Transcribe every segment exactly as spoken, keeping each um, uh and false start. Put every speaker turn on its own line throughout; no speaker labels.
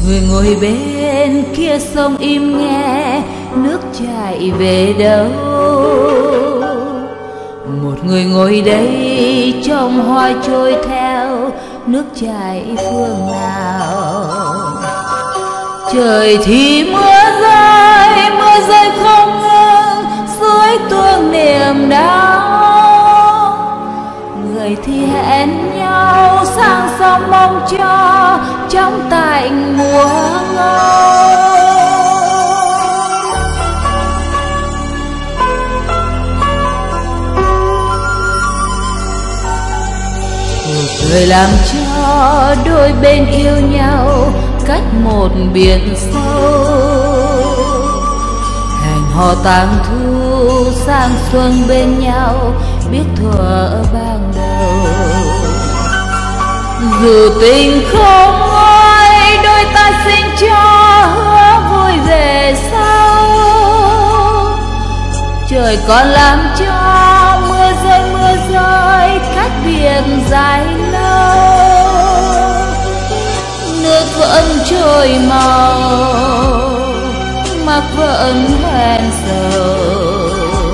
người ngồi bên kia sông im nghe nước chảy về đâu, một người ngồi đây trong hoa trôi theo nước chảy phương nào. Trời thì mưa rơi, mưa rơi không ngừng dưới tuông niềm đau, người thì hẹn nhau sang sông mong cho trong tạnh mùa ngâu. Người làm cho đôi bên yêu nhau cách một biển sâu, hẹn hò tang thu sang xuân bên nhau biết thuở ban đầu. Dù tình không ngôi đôi ta xin cho hứa vui về sau, trời còn làm cho mưa rơi mưa rơi cách biển dài lâu, nước vẫn trôi màu mắt vẫn hẹn sầu,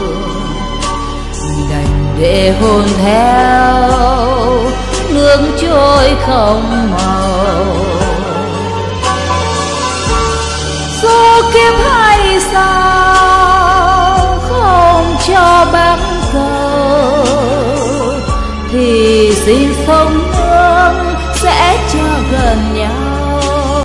đành để hôn theo nước trôi không màu. Số kiếp hay sao không cho bắn cầu, thì xin sông nước sẽ cho gần nhau.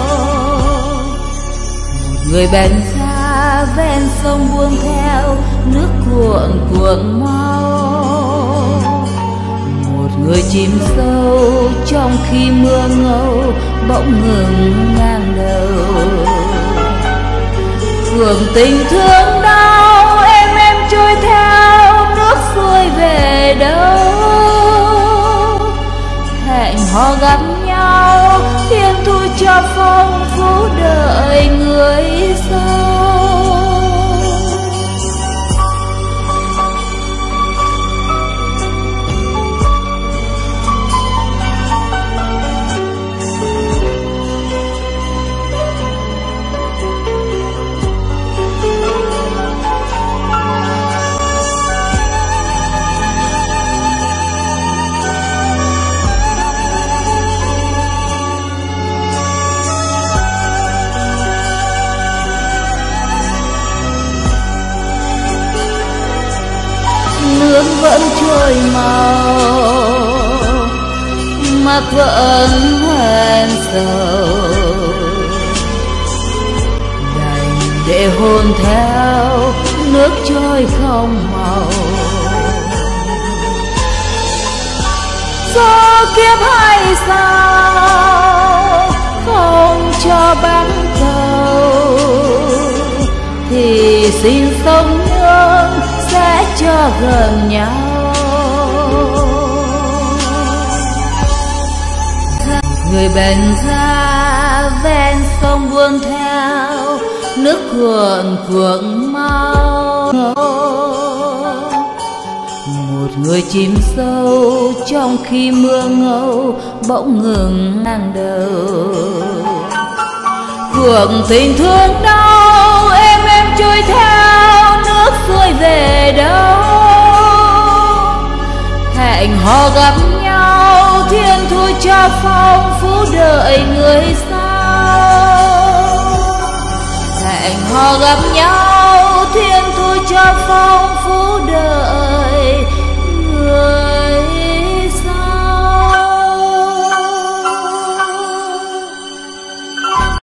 Một người bèn ra ven sông buông theo nước cuộn cuộn mau, một người chìm sâu trong khi mưa ngâu bỗng ngừng ngang đầu. Phường tình thương đau em em trôi theo nước xuôi về đâu, hẹn hò gặp nhau thiên thu cho phong phú đợi người sau. Nước vẫn trôi màu mắt vẫn hẹn sầu, đành để hôn theo nước trôi không màu. Số kiếp hay sao không cho bắn cầu, thì xin sông nước sẽ cho gần nhau. Người bèn ra ven sông buông theo nước cuộn cuộn mau, một người chìm sâu trong khi mưa ngâu bỗng ngừng ngang đầu. Cuộc tình thương đau em em trôi theo nước xuôi về đâu, hẹn hò gặp nhau thiên thu cho phong